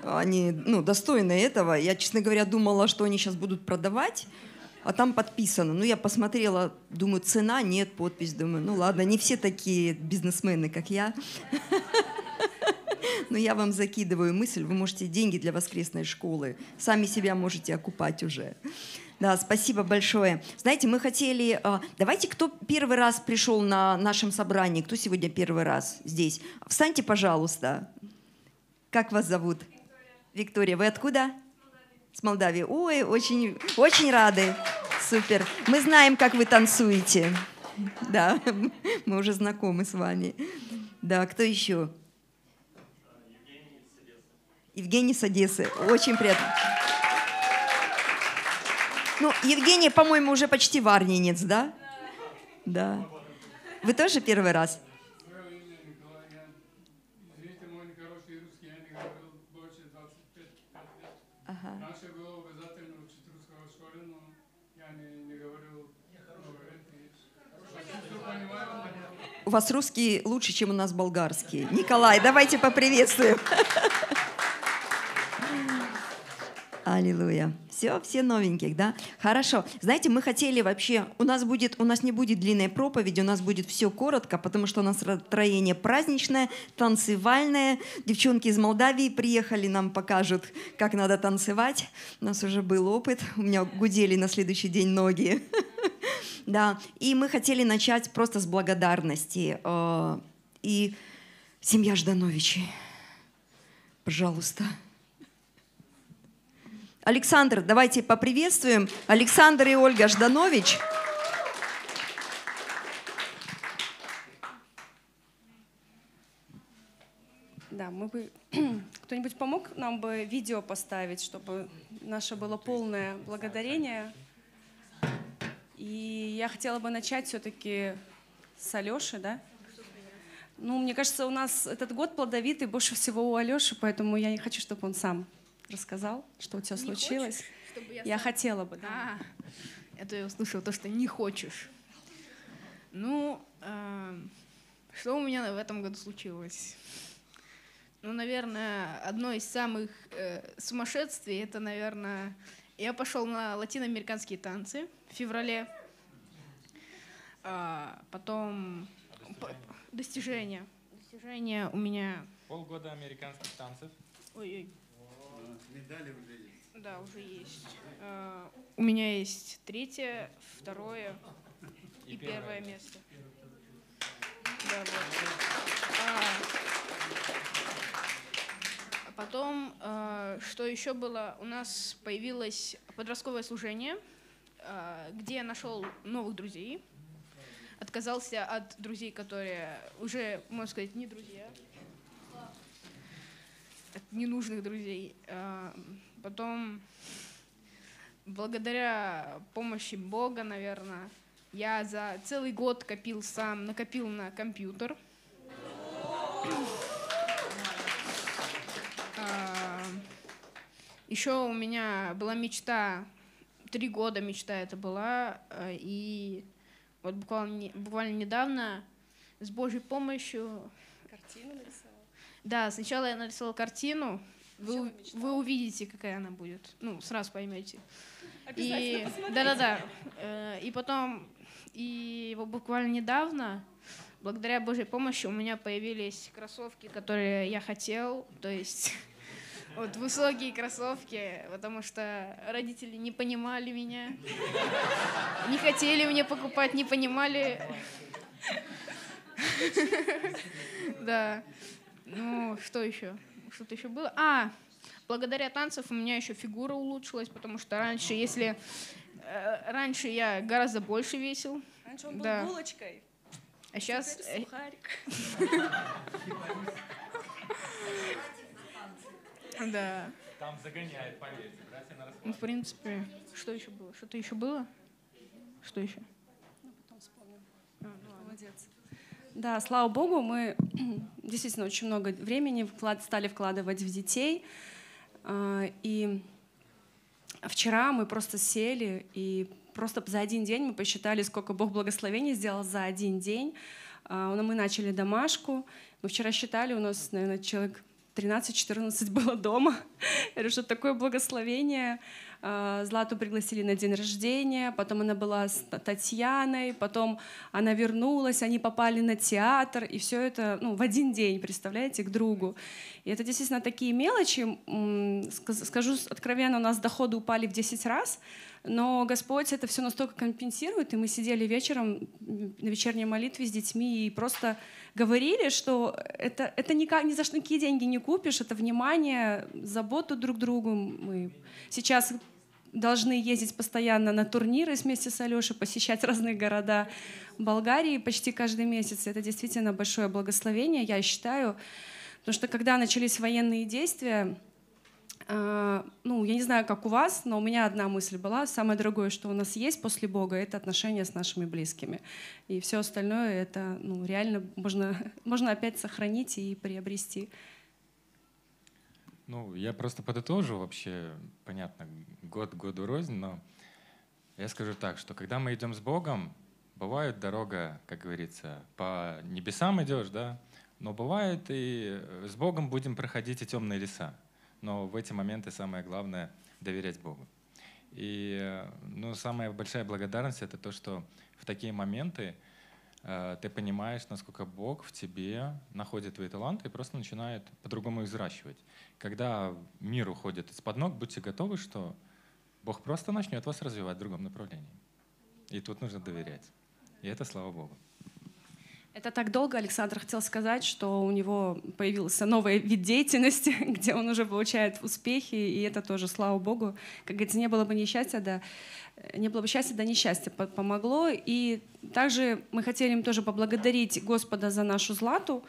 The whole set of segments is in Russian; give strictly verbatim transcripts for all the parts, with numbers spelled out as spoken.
они ну, достойны этого. Я, честно говоря, думала, что они сейчас будут продавать, а там подписано. Ну, я посмотрела, думаю, цена, нет, подпись. Думаю, ну ладно, не все такие бизнесмены, как я. Но я вам закидываю мысль, вы можете деньги для воскресной школы, сами себя можете окупать уже. Да, спасибо большое. Знаете, мы хотели... Давайте, кто первый раз пришел на нашем собрании, кто сегодня первый раз здесь? Встаньте, пожалуйста. Как вас зовут? Виктория. Виктория, вы откуда? С Молдавии. Ой, очень, очень рады. Супер. Мы знаем, как вы танцуете. Да, мы уже знакомы с вами. Да, кто еще? Евгений с Одессы. Очень приятно. Ну, Евгений, по-моему, уже почти варнинец, да? Да. Вы тоже первый раз? Извините, мой нехороший русский, я не говорил больше двадцати пяти лет. Ага. Раньше было обязательно учить русского в школе, но я не, не говорил. У вас русский лучше, чем у нас болгарский. Николай, давайте поприветствуем. Аллилуйя. Все, все новеньких, да? Хорошо. Знаете, мы хотели вообще... У нас, будет, у нас не будет длинной проповеди, у нас будет все коротко, потому что у нас настроение праздничное, танцевальное. Девчонки из Молдавии приехали, нам покажут, как надо танцевать. У нас уже был опыт. У меня гудели на следующий день ноги. Да. И мы хотели начать просто с благодарности. И семья Ждановичей. Пожалуйста. Александр, давайте поприветствуем. Александр и Ольга Жданович. Да, мы бы... Кто-нибудь помог нам бы видео поставить, чтобы наше было полное благодарение. И я хотела бы начать все-таки с Алеши, да? Ну, мне кажется, у нас этот год плодовитый, больше всего у Алеши, поэтому я не хочу, чтобы он сам рассказал, что у тебя не случилось. Хочешь, чтобы я я сам... хотела бы, да. А, это я услышала, то, что не хочешь. Ну, э, что у меня в этом году случилось? Ну, наверное, одно из самых э, сумасшествий, это, наверное, я пошел на латиноамериканские танцы в феврале. А, потом достижения. Достижения у меня... Полгода американских танцев. Ой-ой. Медали уже есть. Да, уже есть. Uh, у меня есть третье, второе и, и первое место. Да, вот. а, а потом, uh, что еще было, у нас появилось подростковое служение, uh, где я нашел новых друзей. Отказался от друзей, которые уже, можно сказать, не друзья. От ненужных друзей. Потом, благодаря помощи Бога, наверное, я за целый год копил сам, накопил на компьютер. Еще у меня была мечта, три года мечта это была, и вот буквально, буквально недавно с Божьей помощью... Картину нарисовала? Да, сначала я нарисовала картину, вы, вы увидите, какая она будет, ну, сразу поймете. Обязательно посмотрите. Да-да-да. И потом, и буквально недавно, благодаря Божьей помощи, у меня появились кроссовки, которые я хотел, то есть вот высокие кроссовки, потому что родители не понимали меня, не хотели мне покупать, не понимали. Да. Ну, что еще? Что-то еще было? А, благодаря танцам у меня еще фигура улучшилась, потому что раньше, если... Э, раньше я гораздо больше весил. Раньше он был да. булочкой. А сейчас... Сухарик. Да. Там загоняет, поверьте, братья на расход. Ну, в принципе, что еще было? Что-то еще было? Что еще? Ну, потом вспомним. А, ну, молодец. Да, слава Богу, мы действительно очень много времени вклад, стали вкладывать в детей. И вчера мы просто сели и просто за один день мы посчитали, сколько Бог благословений сделал за один день. Мы начали домашку. Мы вчера считали, у нас, наверное, человек тринадцать-четырнадцать было дома. Я говорю, что такое благословение. Злату пригласили на день рождения, потом она была с Татьяной, потом она вернулась, они попали на театр, и все это ну, в один день, представляете, к другу. И это действительно такие мелочи. Скажу откровенно, у нас доходы упали в десять раз, но Господь это все настолько компенсирует, и мы сидели вечером на вечерней молитве с детьми и просто говорили, что это, это никак, ни за что никакие деньги не купишь, это внимание, заботу друг к другу. Мы сейчас должны ездить постоянно на турниры вместе с Алешей, посещать разные города Болгарии почти каждый месяц. Это действительно большое благословение, я считаю, потому что когда начались военные действия, э, ну, я не знаю, как у вас, но у меня одна мысль была: самое дорогое, что у нас есть после Бога, это отношения с нашими близкими. И все остальное это ну, реально можно, можно опять сохранить и приобрести. Ну, я просто подытожу вообще, понятно, год году рознь, но я скажу так, что когда мы идем с Богом, бывает дорога, как говорится, по небесам идешь, да, но бывает и с Богом будем проходить и темные леса. Но в эти моменты самое главное — доверять Богу. И ну, самая большая благодарность — это то, что в такие моменты э, ты понимаешь, насколько Бог в тебе находит твои таланты и просто начинает по-другому их взращивать. Когда мир уходит из-под ног, будьте готовы, что Бог просто начнет вас развивать в другом направлении. И тут нужно доверять. И это слава Богу. Это так долго Александр хотел сказать, что у него появился новый вид деятельности, где он уже получает успехи, и это тоже, слава Богу. Как говорится, не было бы несчастья, да, не было бы счастья, да несчастье помогло. И также мы хотели им тоже поблагодарить Господа за нашу Злату.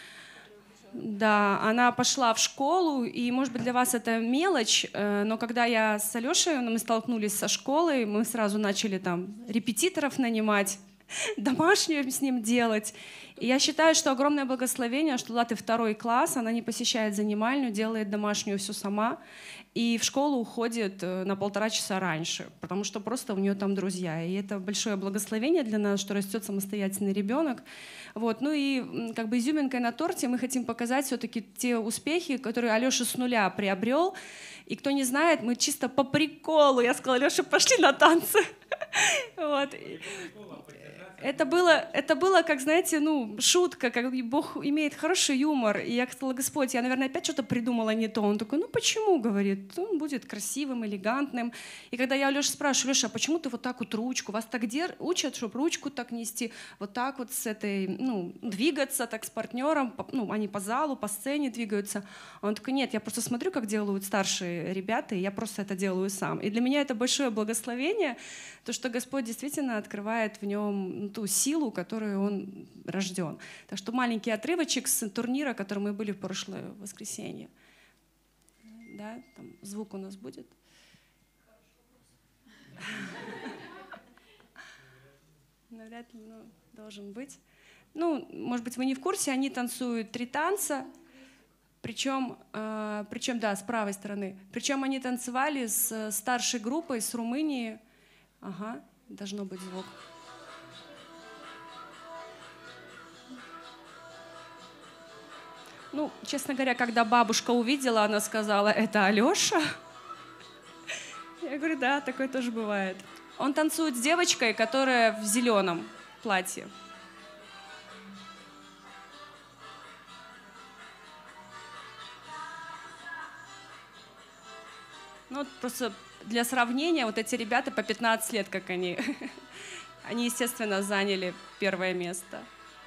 Да, она пошла в школу, и, может быть, для вас это мелочь, но когда я с Алешей, мы столкнулись со школой, мы сразу начали там репетиторов нанимать, домашнюю с ним делать. И я считаю, что огромное благословение, что Латы второй класс, она не посещает занимальную, делает домашнюю все сама, и в школу уходит на полтора часа раньше, потому что просто у нее там друзья. И это большое благословение для нас, что растет самостоятельный ребенок. Вот. Ну и как бы изюминкой на торте мы хотим показать все-таки те успехи, которые Алеша с нуля приобрел. И кто не знает, мы чисто по приколу, я сказала: Алеша, пошли на танцы. Вот. Это было, это было, как, знаете, ну, шутка, как Бог имеет хороший юмор. И я сказала: Господь, я, наверное, опять что-то придумала не то. Он такой: ну почему, говорит, он будет красивым, элегантным. И когда я Лешу спрашиваю: Леша, а почему ты вот так вот ручку? Вас так дер... учат, чтобы ручку так нести, вот так вот с этой, ну, двигаться так с партнером, ну, они по залу, по сцене двигаются. Он такой: нет, я просто смотрю, как делают старшие ребята, и я просто это делаю сам. И для меня это большое благословение, то, что Господь действительно открывает в нем ту силу, которой он рожден. Так что маленький отрывочек с турнира, который мы были в прошлое воскресенье. Да, там звук у нас будет. Навряд ли, но должен быть. Ну, может быть, вы не в курсе, они танцуют три танца, причем, э, причем, да, с правой стороны. Причем они танцевали с старшей группой, с Румынии. Ага, должно быть звук. Ну, честно говоря, когда бабушка увидела, она сказала: это Алеша? Я говорю: да, такое тоже бывает. Он танцует с девочкой, которая в зеленом платье. Ну, вот просто для сравнения, вот эти ребята по пятнадцать лет, как они, они, естественно, заняли первое место.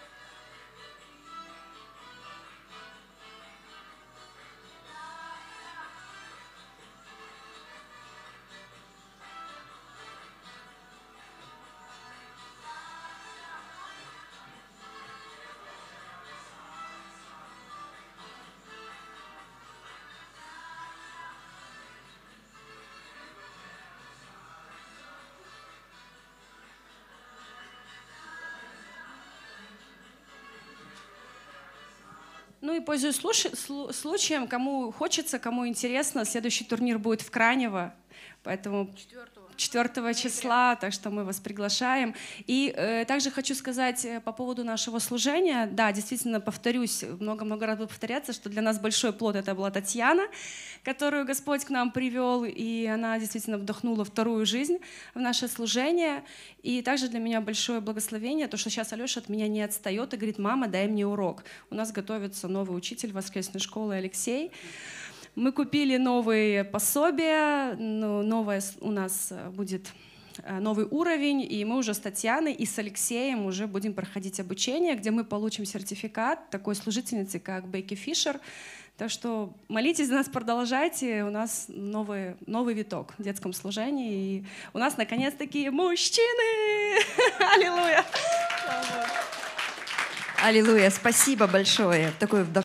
Ну и пользуясь случаем, кому хочется, кому интересно, следующий турнир будет в Кранево, поэтому четвёртого числа, так что мы вас приглашаем. И э, также хочу сказать по поводу нашего служения. Да, действительно, повторюсь, много-много раз буду повторяться, что для нас большой плод — это была Татьяна, которую Господь к нам привел, и она действительно вдохнула вторую жизнь в наше служение. И также для меня большое благословение, то, что сейчас Алеша от меня не отстает и говорит: мама, дай мне урок. У нас готовится новый учитель воскресной школы Алексей. Мы купили новые пособия, новое у нас будет новый уровень, и мы уже с Татьяной и с Алексеем уже будем проходить обучение, где мы получим сертификат такой служительницы, как Бекки Фишер. Так что молитесь за нас, продолжайте. У нас новый, новый виток в детском служении. И у нас наконец-таки мужчины! Аллилуйя! Аллилуйя, спасибо большое. Такой вдох.